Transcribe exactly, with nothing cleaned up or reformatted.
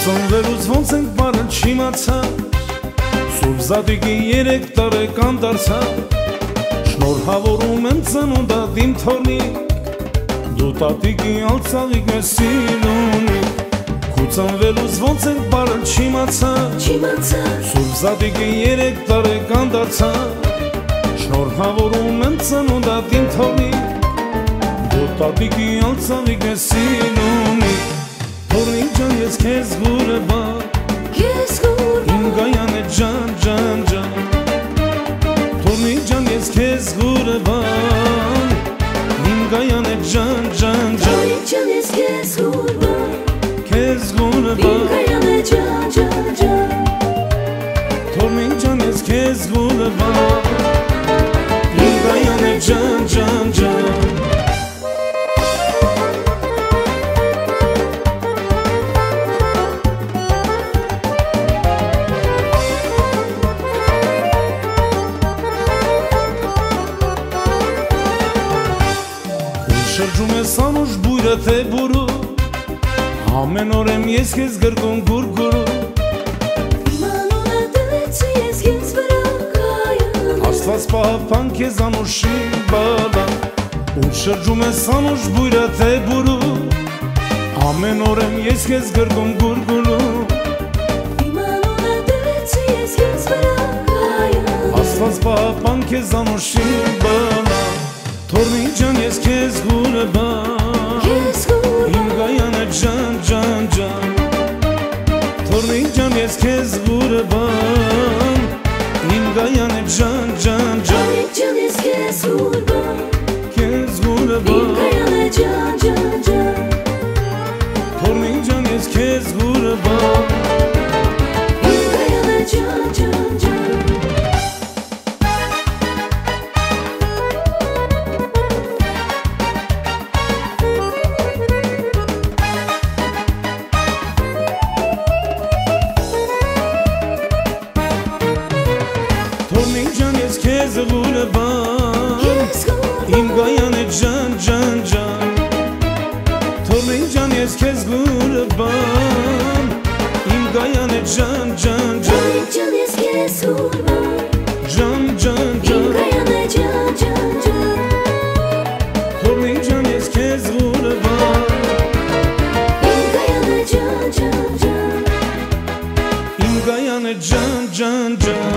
Ծնվելուց ոնց ենք բարել չիմացա, Սուրբ Զատիկի երեք տարեկան դարձա, Շնորհավորում եմ ծնունդատ իմ թորնիկ, Դու տատիկի ալծաղիկ ես սիրունիկ, Քու ծնվելուց ոնց ենք բարել չիմացա, Սուրբ Զատիկի երեք տարեկան դարձա, Շնորհավորում եմ ծնունդատ իմ թորնիկ, Դու տատիկի ալծաղիկ ես սիրունիկ, Թորնիկ ջան ես քեզ գուրբան, իմ գայանը ջան ջան ջան, Թորնիկ ջան ես քեզ գուրբան, իմ գայանը ջան ջան ջան, քեզ գուրբան, Թորնիկ ջան ես քեզ գուրբան, իմ գայանը ջան ջան ջան. Շրջում ես անուշ բույրը թե բուրու, ամեն օր եմ ես քեզ գրկում գուրգուրու, Իմ անունը դրեցի ես քեզ վրա կայան, Աստված պահապան քեզ անուշի բալա, Ու շրջում ես անուշ բույրը թե բուրու, ամեն օր եմ ես քեզ գրկում գուրգուրու, Իմ անունը դրեցի ես քեզ վրա կայան, Աստված պահապան քեզ անուշի բալա, Թորնիկ ջան ես քեզ գուրբան, իմ գայանը ջան ջան ջան, Թորնիկ ջան ես քեզ գուրբան, իմ գայանը ջան ջան ջան, քեզ գուրբան, Թորնիկ ջան ես քեզ գուրբան, Թորնիկ ջան ես քեզ գուրբան, իմ գայանը ջան ջան ջան, Թորնիկ ջան ես քեզ գուրբան, իմ գայանը ջան ջան ջան, ջան ջան ջան, Թորնիկ ջան ես քեզ գուրբան, իմ գայանը ջան ջան ջան.